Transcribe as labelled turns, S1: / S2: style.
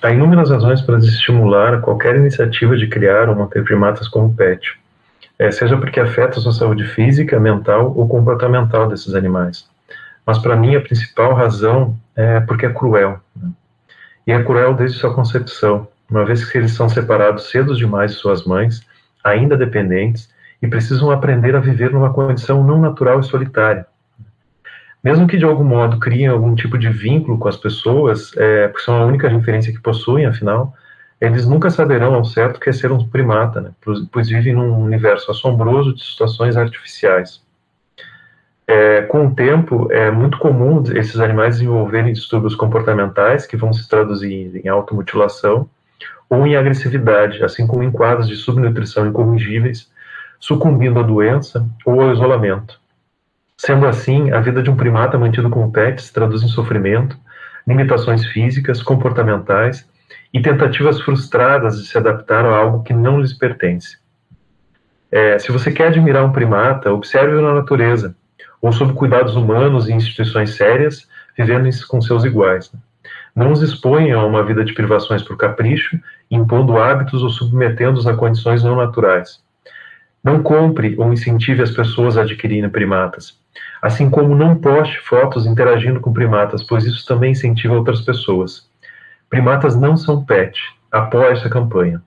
S1: Há inúmeras razões para desestimular qualquer iniciativa de criar ou manter primatas como pet, seja porque afeta a sua saúde física, mental ou comportamental desses animais. Mas para mim a principal razão é porque é cruel, né? E é cruel desde sua concepção, uma vez que eles são separados cedo demais de suas mães, ainda dependentes, e precisam aprender a viver numa condição não natural e solitária. Mesmo que de algum modo criem algum tipo de vínculo com as pessoas, porque são a única referência que possuem, afinal, eles nunca saberão ao certo o que é ser um primata, né? Pois vivem num universo assombroso de situações artificiais. Com o tempo, é muito comum esses animais desenvolverem distúrbios comportamentais que vão se traduzir em automutilação ou em agressividade, assim como em quadros de subnutrição incorrigíveis, sucumbindo à doença ou ao isolamento. Sendo assim, a vida de um primata mantido como pet se traduz em sofrimento, limitações físicas, comportamentais e tentativas frustradas de se adaptar a algo que não lhes pertence. Se você quer admirar um primata, observe-o na natureza, ou sob cuidados humanos e instituições sérias, vivendo com seus iguais. Não os exponha a uma vida de privações por capricho, impondo hábitos ou submetendo-os a condições não naturais. Não compre ou incentive as pessoas a adquirirem primatas, assim como não poste fotos interagindo com primatas, pois isso também incentiva outras pessoas. Primatas não são pet. Apoie essa campanha.